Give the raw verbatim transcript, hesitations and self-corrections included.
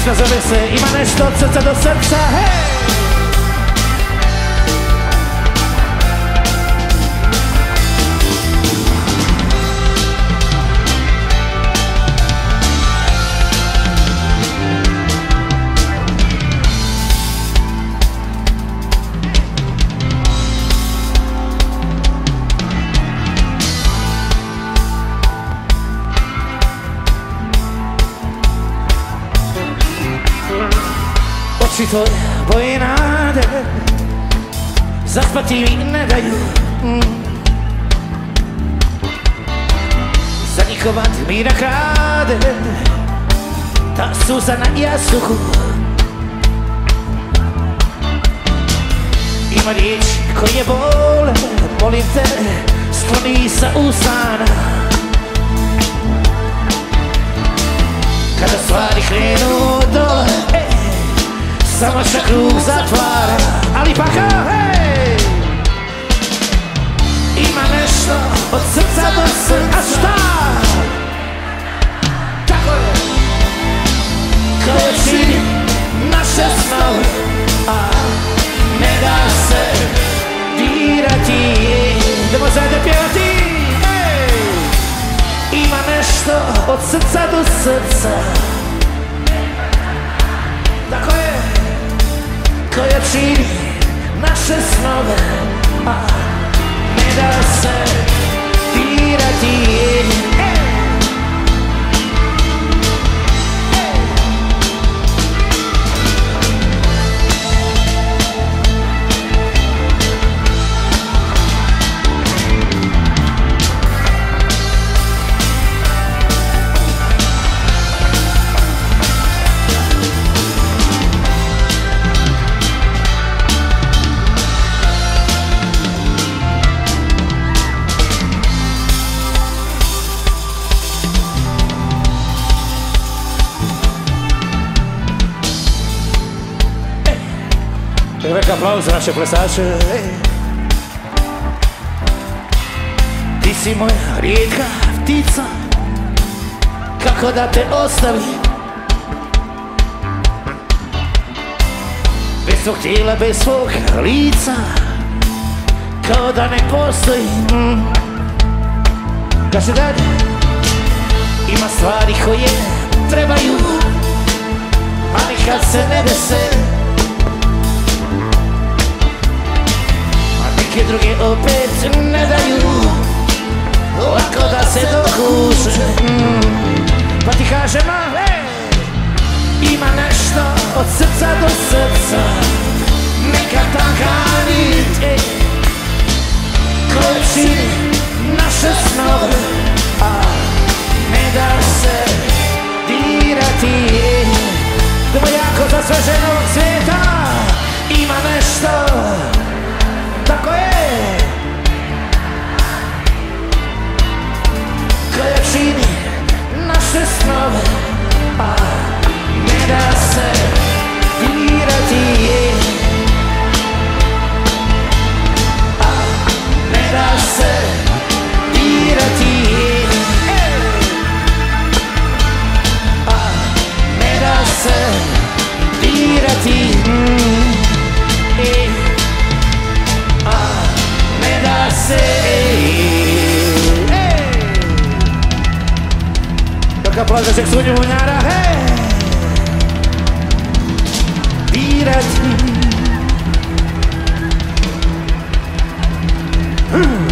Nešto zove se, ima nešto od srca do srca, hej! Oči tvoje boje nade, zaspati mi ne daju. mm. Za nikovat mi nakrade ta suza na jastuku. Ima riječ koje bole, molim te, skloni sa usana. Kada stvari krenu dole, samo se krug zatvara, ali pa kao, hej! Ima nešto od srca do srca, a šta? Tako je, koje čini naše snove, a ne da se dirati. Idemo zajedno pjevati, hej! Ima nešto od srca do srca, tako je, koja čini naše snove, a ne da se dirati. Hey! Veliki aplauz za naše plesače. Ti si moja rijetka ptica, kako da te ostavim, bez svog tijela, bez svog lica, kao da ne postoji. mm. Kaže dalje, ima stvari koje trebaju, ali kad se ne dese, neke druge opet ne daju, lako da se dokuše. mm. Pa ti kažem, hej! Ima nešto od srca do srca, neka tanka nit, ej, koja čini naše snove, a ne da se dirati. Idemo jako za sve žene ovog svijeta. Ima nešto, tako je, koja čini naše snove, a ne da se dirati. A ne da se dirati. A ne da se dirati. mm. Ne da se, dok aplauz za seksunju munjara, hej! Dirati.